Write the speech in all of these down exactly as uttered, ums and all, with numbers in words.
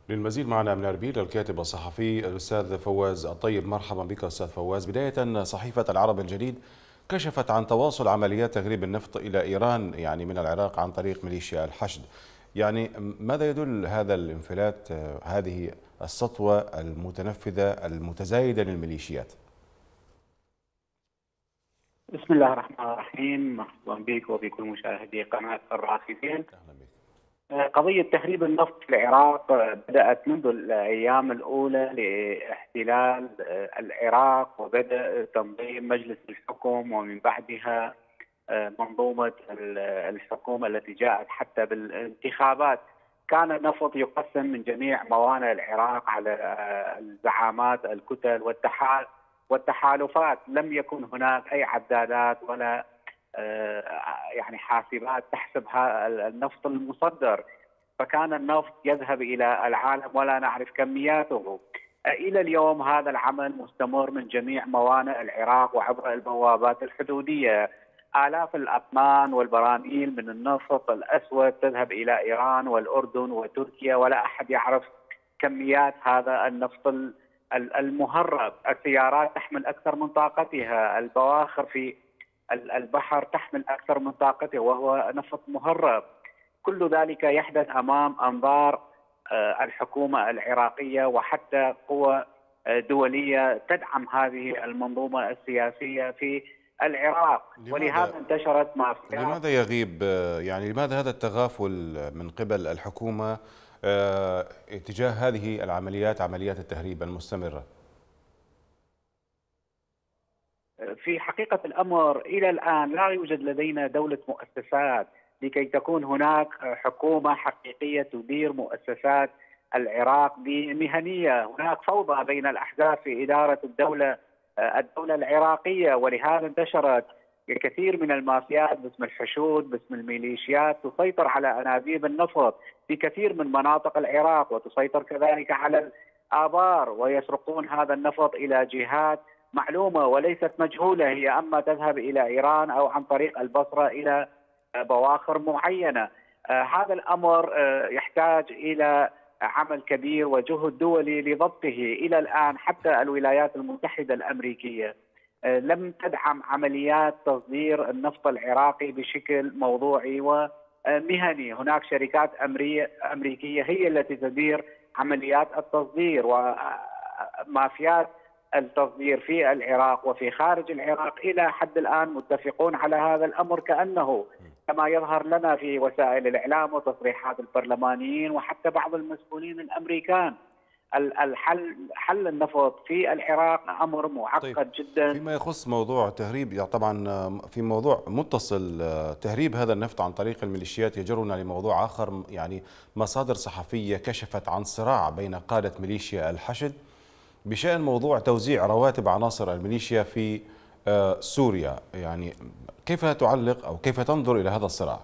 للمزيد معنا من أربيل الكاتب الصحفي الأستاذ فواز الطيب. مرحبا بك أستاذ فواز. بداية، صحيفة العرب الجديد كشفت عن تواصل عمليات تهريب النفط إلى إيران يعني من العراق عن طريق ميليشيا الحشد. يعني ماذا يدل هذا الانفلات، هذه السطوة المتنفذة المتزايدة للميليشيات؟ بسم الله الرحمن الرحيم. مرحبا بك وبكل مشاهدي قناة الرافدين. أهلا بك. قضية تهريب النفط في العراق بدأت منذ الأيام الأولى لاحتلال العراق وبدأ تنظيم مجلس الحكم ومن بعدها منظومة الحكومة التي جاءت حتى بالانتخابات. كان النفط يقسم من جميع موانئ العراق على الزعامات الكتل والتحال والتحالفات. لم يكن هناك أي عدادات ولا يعني حاسبات تحسب النفط المصدر، فكان النفط يذهب إلى العالم ولا نعرف كمياته. إلى اليوم هذا العمل مستمر من جميع موانئ العراق وعبر البوابات الحدودية. آلاف الأطنان والبراميل من النفط الأسود تذهب إلى إيران والأردن وتركيا، ولا أحد يعرف كميات هذا النفط المهرب. السيارات تحمل أكثر من طاقتها، البواخر في البحر تحمل أكثر من طاقته وهو نفط مهرب. كل ذلك يحدث أمام أنظار الحكومة العراقية وحتى قوى دولية تدعم هذه المنظومة السياسية في العراق، لماذا ولهذا انتشرت مافيات. لماذا يغيب، يعني لماذا هذا التغافل من قبل الحكومة آه، اتجاه هذه العمليات، عمليات التهريب المستمرة؟ في حقيقة الأمر إلى الآن لا يوجد لدينا دولة مؤسسات لكي تكون هناك حكومة حقيقية تدير مؤسسات العراق بمهنية. هناك فوضى بين الأحزاب في إدارة الدولة الدولة العراقية، ولهذا انتشرت كثير من المافيات باسم الحشود باسم الميليشيات تسيطر على أنابيب النفط في كثير من مناطق العراق، وتسيطر كذلك على الآبار، ويسرقون هذا النفط إلى جهات معلومة وليست مجهولة، هي أما تذهب إلى إيران أو عن طريق البصرة إلى بواخر معينة. آه هذا الأمر آه يحتاج إلى عمل كبير وجهد دولي لضبطه. إلى الآن حتى الولايات المتحدة الأمريكية آه لم تدعم عمليات تصدير النفط العراقي بشكل موضوعي ومهني. هناك شركات أمريكية هي التي تدير عمليات التصدير، ومافيات التصدير في العراق وفي خارج العراق إلى حد الآن متفقون على هذا الأمر، كأنه كما يظهر لنا في وسائل الإعلام وتصريحات البرلمانيين وحتى بعض المسؤولين الأمريكان. الحل حل النفط في العراق أمر طيب، معقد جدا. فيما يخص موضوع تهريب، يعني طبعا في موضوع متصل، تهريب هذا النفط عن طريق الميليشيات يجرنا لموضوع آخر. يعني مصادر صحفية كشفت عن صراع بين قادة ميليشيا الحشد بشأن موضوع توزيع رواتب عناصر الميليشيا في سوريا. يعني كيف تعلق أو كيف تنظر إلى هذا الصراع؟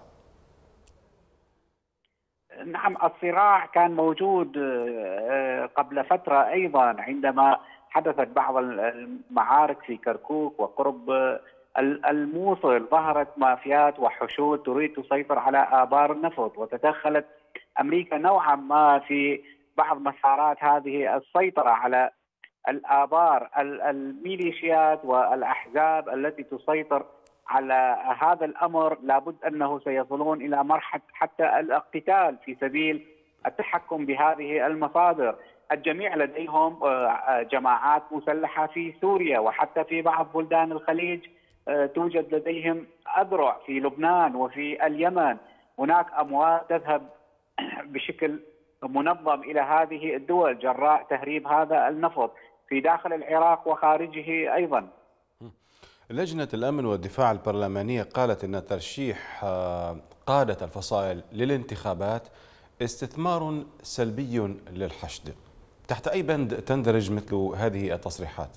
نعم، الصراع كان موجود قبل فترة أيضا عندما حدثت بعض المعارك في كركوك وقرب الموصل. ظهرت مافيات وحشود تريد تسيطر على آبار النفط، وتدخلت أمريكا نوعا ما في بعض مسارات هذه السيطرة على الآبار. الميليشيات والأحزاب التي تسيطر على هذا الأمر لابد أنه سيصلون إلى مرحلة حتى الاقتتال في سبيل التحكم بهذه المصادر. الجميع لديهم جماعات مسلحة في سوريا وحتى في بعض بلدان الخليج توجد لديهم أذرع في لبنان وفي اليمن. هناك أموال تذهب بشكل منظم إلى هذه الدول جراء تهريب هذا النفط في داخل العراق وخارجه أيضا. لجنة الأمن والدفاع البرلمانية قالت أن ترشيح قادة الفصائل للانتخابات استثمار سلبي للحشد. تحت أي بند تندرج مثل هذه التصريحات؟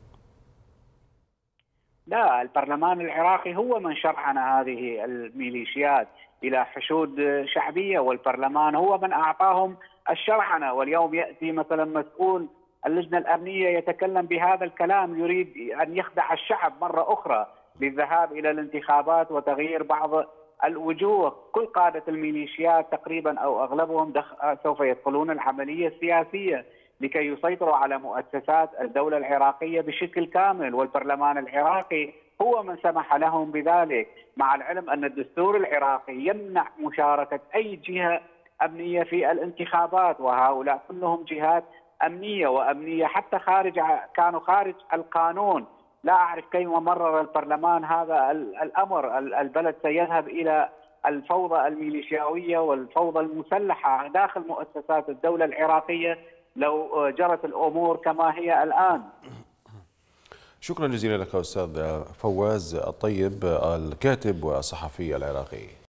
لا، البرلمان العراقي هو من شرعن هذه الميليشيات إلى حشود شعبية، والبرلمان هو من أعطاهم الشرعنة. واليوم يأتي مثلا مسؤول اللجنة الأمنية يتكلم بهذا الكلام، يريد أن يخدع الشعب مرة أخرى للذهاب إلى الانتخابات وتغيير بعض الوجوه كل قادة الميليشيات تقريبا أو أغلبهم دخ... سوف يدخلون العملية السياسية لكي يسيطروا على مؤسسات الدولة العراقية بشكل كامل، والبرلمان العراقي هو من سمح لهم بذلك، مع العلم أن الدستور العراقي يمنع مشاركة أي جهة أمنية في الانتخابات، وهؤلاء كلهم جهات أمنية وأمنية حتى خارج كانوا خارج القانون. لا أعرف كيف مرر البرلمان هذا الأمر. البلد سيذهب إلى الفوضى الميليشياوية والفوضى المسلحة داخل مؤسسات الدولة العراقية لو جرت الأمور كما هي الآن. شكرا جزيلا لك أستاذ فواز الطيب، الكاتب والصحفي العراقي.